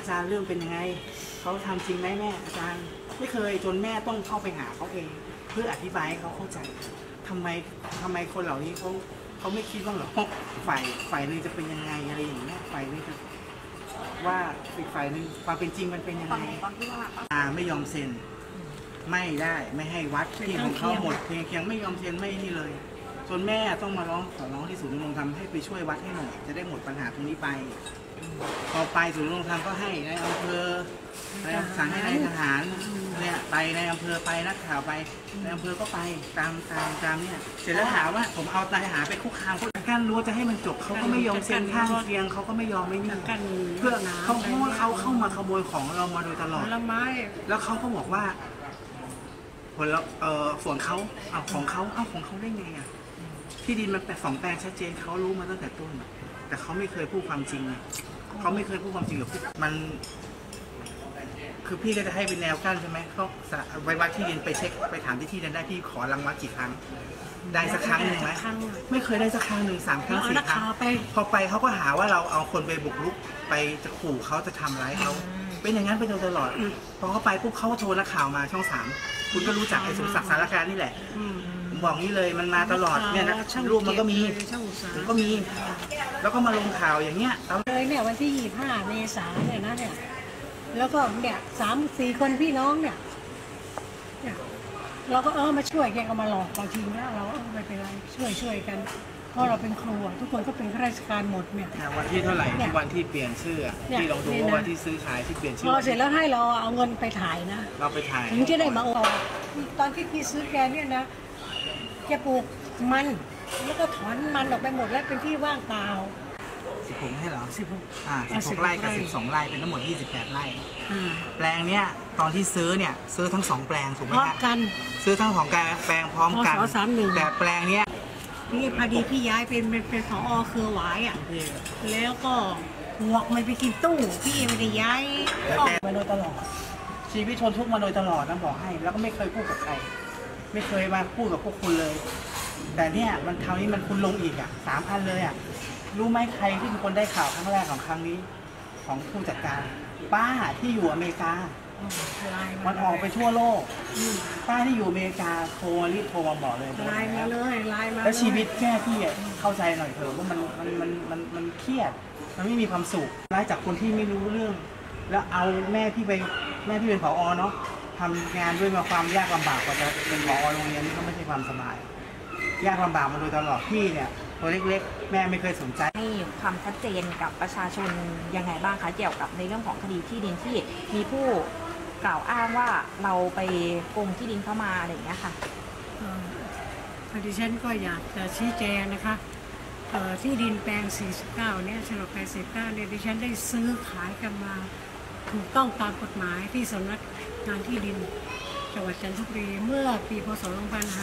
อาจารย์เรื่องเป็นยังไงเขาทำจริงไหมแม่อาจารย์ไม่เคยจนแม่ต้องเข้าไปหาเขาเองเพื่ออธิบายให้เขาเข้าใจทำไมคนเหล่านี้เขาไม่คิดบ้างหรอฝ่ายนึงจะเป็นยังไงอะไรอย่างเงี้ยฝ่ายนึงจะว่าอีกฝ่ายนึงความเป็นจริงมันเป็นยังไงไม่ยอมเซ็นไม่ได้ไม่ให้วัดที่ของเขาหมดเพียงไม่ยอมเซ็นไม่นี่เลยจนแม่ต้องมาขอร้องที่ศูนย์ดำรงธรรมให้ไปช่วยวัดให้หน่อยจะได้หมดปัญหาตรงนี้ไปพอไปศูนย์ดำรงธรรมก็ให้ในอำเภอสั่งให้นายทหารเนี่ยไปในอำเภอไปนักข่าวไปในอำเภอก็ไปตามเนี่ยเสร็จแล้วถามว่าผมเอานายทหารไปคุกคามการรู้จะให้มันจบเขาก็ไม่ยอมเซ็นข้างเคียงเขาก็ไม่ยอมไม่นี่เพื่อเขาเพราะว่าเขาเข้ามาขโมยของเรามาโดยตลอดแล้วเขาก็บอกว่าผลส่วนเขาเอาของเขาได้ไงอ่ะที่ดินมัน2 แปลงชัดเจนเขารู้มาตั้งแต่ต้นแต่เขาไม่เคยพูดความจริงเขาไม่เคยพูดความจริงกับพี่มันคือพี่ก็จะให้เป็นแนวกั้นใช่ไหมเขาไปวัดที่ดินไปเช็คไปถามที่ดินได้พี่ขอรังวัดกี่ครั้งได้สักครั้งหนึ่งไหมไม่เคยได้สักครั้งหนึ่ง3 ครั้ง 4 ครั้งพอไปเขาก็หาว่าเราเอาคนไปบุกรุกไปจะขู่เขาจะทำร้ายเขาเป็นอย่างนั้นไปโดยตลอดพอเขาไปปุ๊บเขาก็โทรนักข่าวมาช่อง3คุณก็รู้จักไอ้สมศักดิ์สารการนี่แหละบอกนี้เลยมันมาตลอดเนี่ยนะรูปมันก็มีผมก็มีแล้วก็มาลงข่าวอย่างเงี้ยเลยเนี่ยวันที่25 เมษายนเนี่ยนะเนี่ยแล้วก็เนี่ย3-4 คนพี่น้องเนี่ยเราก็มาช่วยแกก็มาหลอกบางทีแล้วเราไม่เป็นไรช่วยกันเพราะเราเป็นครูทุกคนก็เป็นข้าราชการหมดเนี่ยวันที่เท่าไหร่ที่วันที่เปลี่ยนชื่อที่ลองดูว่าวันที่ซื้อขายที่เปลี่ยนชื่อพอเสร็จแล้วให้เราเอาเงินไปถ่ายนะเราไปถ่ายถึงจะได้มาออกตอนที่พี่ซื้อแกเนี่ยนะแกปลูกมันแล้วก็ถอนมันออกไปหมดแล้วเป็นที่ว่างเปล่า 16ให้เหรอ16 ไร่กับ12 ไร่เป็นทั้งหมด28 ไร่แปลงเนี้ยตอนที่ซื้อเนี่ยซื้อทั้ง2 แปลงถูกไหมครับซื้อทั้ง2 แปลงพร้อมกันแต่แปลงเนี้ยนี่พอดีพี่ย้ายเป็นผอ.เครือหวายอ่ะแล้วก็หวกมันไปกินตู้พี่ไม่ได้ย้ายมาโดยตลอดชีวิตทนทุกข์มาโดยตลอดนะบอกให้แล้วก็ไม่เคยพูดกับใครไม่เคยมาพูดกับพวกคุณเลยแต่เนี่ยมันคราวนี้มันคุณลงอีก3,000เลยรู้ไหมใครที่เป็นคนได้ข่าวครั้งแรกของครั้งนี้ของผู้จัดการป้าที่อยู่อเมริกามันออกไปทั่วโลกป้าที่อยู่อเมริการีบโทรมาบอกเลยไลน์มาแล้วชีวิตแค่พี่เข้าใจหน่อยเถอะว่ามันเครียดมันไม่มีความสุขไล่จากคนที่ไม่รู้เรื่องแล้วเอาแม่พี่เป็นผอ.เนาะทำงานด้วยมาความยากลำบากกว่าจะเป็นผอ.โรงเรียนนี่ก็ไม่ใช่ความสบายยากลำบากมาโดยตลอดพี่เนี่ยตัวเล็กๆแม่ไม่เคยสนใจให้ความชัดเจนกับประชาชนยังไงบ้างคะเกี่ยวกับในเรื่องของคดีที่ดินที่มีผู้กล่าวอ้างว่าเราไปโกงที่ดินเข้ามาอะไรอย่างเงี้ยค่ะดิฉันก็อยากจะชี้แจงนะคะที่ดินแปลง49เนี่ยโฉนดแปลง49เนี่ยดิฉันได้ซื้อขายกันมาถูกต้องตามกฎหมายที่สำนักงานที่ดินจังหวัดจันทบุรีเมื่อปีพ.ศ.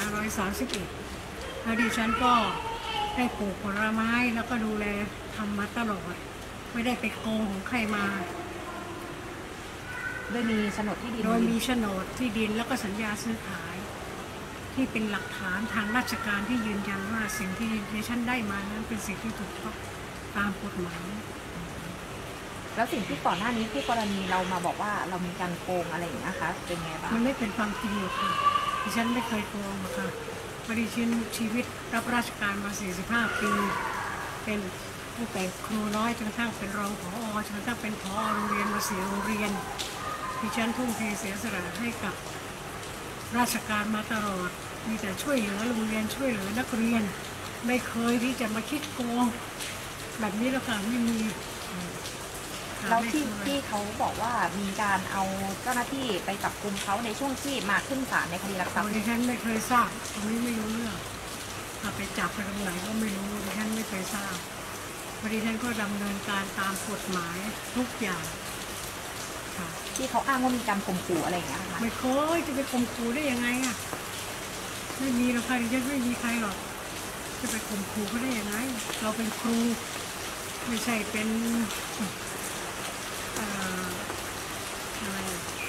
2531แล้วดิฉันก็ได้ปลูกผลไม้แล้วก็ดูแลทำมาตลอดไม่ได้ไปโกงของใครมาโดยมีโฉนดที่ดินแล้วก็สัญญาซื้อขายที่เป็นหลักฐานทางราชการที่ยืนยันว่าสิ่งที่ดิฉันได้มานั้นเป็นสิ่งที่ถูกต้องตามกฎหมายแล้วสิ่งที่ก่อนหน้านี้ที่กรณีเรามาบอกว่าเรามีการโกงอะไรอย่างนี้นะคะเป็นไงบ้างมันไม่เป็นความจริงหรอกค่ะดิฉันไม่เคยโกงหรอกค่ะดิฉันชีวิตรับราชการมา45 ปีเป็นตั้งแต่ครูน้อยจนกระทั่งเป็นรองผอ.จนกระทั่งเป็นผอ.โรงเรียนมา4 โรงเรียนดิฉันทุ่มเทเสียสละให้กับราชการมาตลอดมีแต่ช่วยเหลือโรงเรียนช่วยเหลือนักเรียนไม่เคยที่จะมาคิดโกงแบบนี้แล้วค่ะไม่มีแล้วที่เขาบอกว่ามีการเอาเจ้าหน้าที่ไปจับกุมเขาในช่วงที่มาขึ้นศาลในคดีลักทรัพย์ดิฉันไม่เคยทราบตรงนี้ไม่รู้เรื่องไปจับไปตรงไหนก็ไม่รู้ดิฉันไม่เคยทราบดิฉันก็ดำเนินการตามกฎหมายทุกอย่างที่เขาอ้างว่ามีการข่มขู่อะไรอย่างเงี้ยค่ะไม่เคยจะไปข่มขู่ได้ยังไงไม่มีหรอกค่ะดิฉันไม่มีใครหรอกจะไปข่มขู่เขาได้ยังไงเราเป็นครูไม่ใช่เป็นอะไร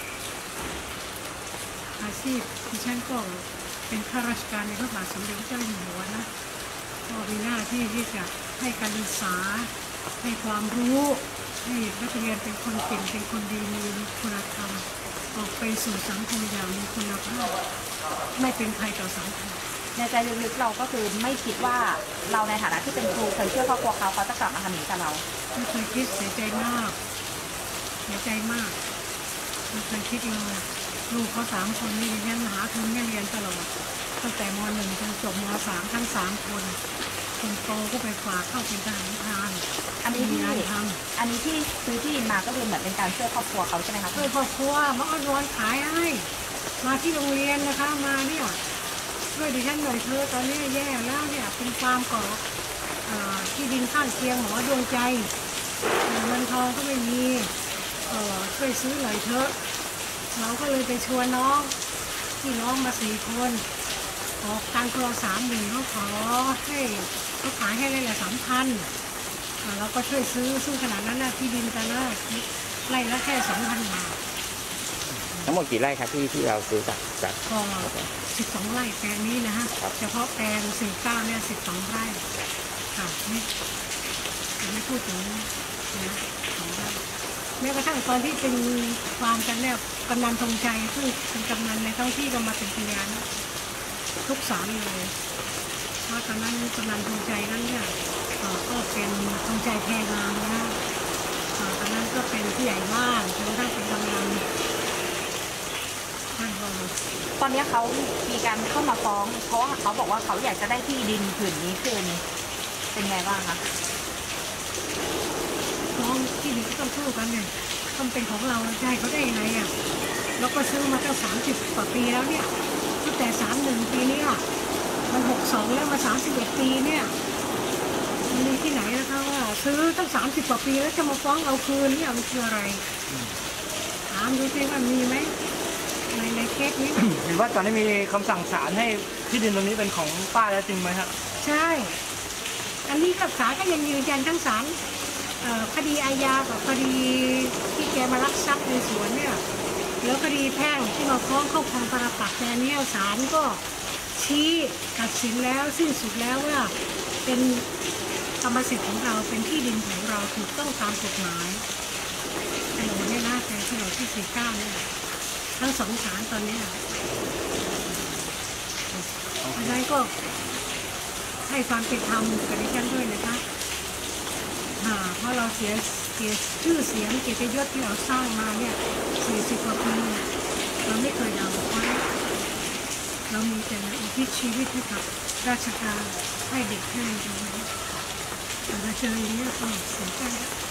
อาชีพดิฉันก็เป็นข้าราชการในพระบาทสมเด็จพระเจ้าอยู่หัวนะก็มีหน้าที่ที่จะให้การศึกษาให้ความรู้ให้นักเรียนเป็นคนเก่งเป็นคนดีมีคุณธรรมออกไปสู่สังคมอย่างมีคุณภาพไม่เป็นภัยต่อสังคมในใจลึกๆเราก็คือไม่คิดว่าเราในฐานะที่เป็นครูเคยช่วยครอบครัวเขาจะกลับมาทำอย่างนี้กับเราไม่เคยคิดเสียใจมากเสียใจมากไม่เคยคิดเลยลูกเขา3 คนนี่เรียนหาทุนให้เรียนตลอดตั้งแต่ม.1 จนจบม.3 ทั้ง3 คนคนโตก็ไปฝากเข้าเป็นทหารพรานอันนี้มีที่งานทอันนี้ที่ซื้อที่ดินมาก็คือเหมือนเป็นการช่วยครอบครัวเขาใช่ไหมคะำช่วยครอบครัวมาอ้อนวอนขายให้มาที่โรงเรียนนะคะมาเนี่ยช่วยดิฉันหน่อยเธอตอนนี้แย่แล้วเนี่ยเป็นความก่อที่ดินข้างเคียงหมอดวงใจเงินทองก็ไม่มีช่วยซื้อหน่อยเถอะเราก็เลยไปชวนน้องพี่น้องมา4 คนออกการคนละ30,000เขาขอให้เขาขายให้เลยละ3,000เราก็ช่วยซื้อซึ่งขนาดนั้นนะที่ดินกันนะไร่ละแค่2,000 บาททั้งหมดกี่ไร่ครับที่เราซื้อจากก็12 ไร่แปลงนี้นะฮะเฉพาะแปลง49เนี่ย12 ไร่ค่ะไม่พูดถึงนะ2 ไร่แม้กระทั่งตอนที่เป็นความกันเนี่ยกำนันธงชัยซึ่งเป็นกำนันในท้องที่ก็มาเป็นพยานทุกศาลเลยเพราะตอนนั้นกำนันธงชัยนั้นเนี่ยก็เป็นธงชัยแพงามนะตอนนั้นก็เป็นผู้ใหญ่บ้านจนกระทั่งเป็นกำนันท่านบอกตอนนี้เขามีการเข้ามาฟ้องเพราะว่าเขาบอกว่าเขาอยากจะได้ที่ดินผืนนี้คืนเป็นไงบ้างคะน้องที่ดินก็ต้องสู้กันเนี่ยต้องเป็นของเราจะให้เขาได้ยังไงอ่ะเราก็ซื้อมาตั้ง30 กว่าปีแล้วเนี่ยตั้งแต่31 ปีเนี่ยมัน62แล้วมา31 ปีเนี่ยมันมีที่ไหนนะคะว่าซื้อตั้ง30 กว่าปีแล้วจะมาฟ้องเอาคืนเนี่ยมันคืออะไรถามดูสิว่ามีไหมในเคสนี้เห็นว่าตอนนี้มีคำสั่งศาลให้ที่ดินตรงนี้เป็นของป้าแล้วจริงไหมครับใช่ อันนี้กับศาลก็ยังยืนยันทั้งศาลคดีอาญากับคดีที่แกมาลักทรัพย์ในสวนเนี่ยแล้วคดีแพ่งที่มาฟ้องครอบครองปรปักษ์แต่เนี่ยศาลก็ชี้ตัดสินแล้วสิ้นสุดแล้วว่าเป็นกรรมสิทธิ์ของเราเป็นที่ดินของเราถูกต้องตามกฎหมายโฉนดเนี่ยนะแต่โฉนดที่49เนี่ยทั้ง2 ศาลตอนเนี้ยเพราะฉะนั้นก็ให้ความเป็นธรรมกับดิฉันด้วยนะคะเพราะเราเสียชื่อเสียงเกียรติยศที่เราสร้างมาเนี่ย40 กว่าปีเราไม่เคยเอาไว้เรามีแต่อุทิศชีวิตให้กับราชการให้เด็กให้เรียนแต่เราเจออย่างนี้ก็เสียใจ